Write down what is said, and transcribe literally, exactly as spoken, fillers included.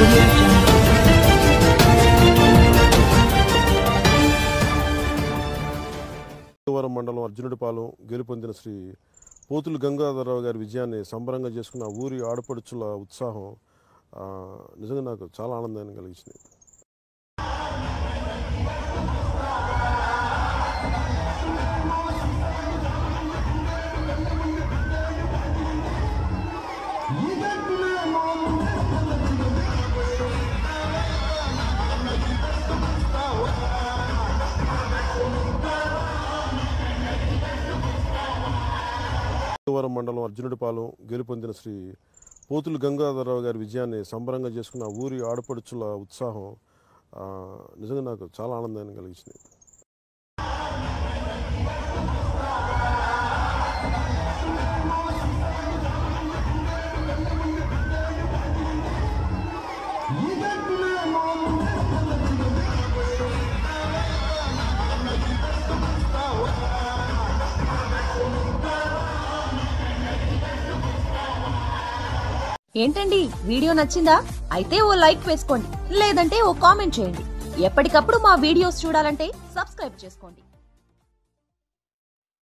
audio jungle. మండలం అర్జునుడిపాలెం గెలుపొందిన శ్రీ పోతులు గంగాధరరావు గారి విజయాన్ని సంబరంగా చేసుకున్న ఊరి ఆడపడుచుల ఉత్సాహం నిజంగా నాకు చాలా ఆనందాన్ని కలిగించింది. మండలం అర్జునుడిపాలెం గెలుపొందిన శ్రీ పోతులు గంగాధరరావు గారి విజయాన్ని సంబరంగా చేసుకున్న ఊరి ఆడపడుచుల ఉత్సాహం నిజంగా నాకు చాలా ఆనందాన్ని కలిగించింది. ఏంటండి వీడియో నచ్చిందా? అయితే ఓ లైక్ వేసుకోండి, లేదంటే ఓ కామెంట్ చేయండి. ఎప్పటికప్పుడు మా వీడియోస్ చూడాలంటే సబ్స్క్రైబ్ చేసుకోండి.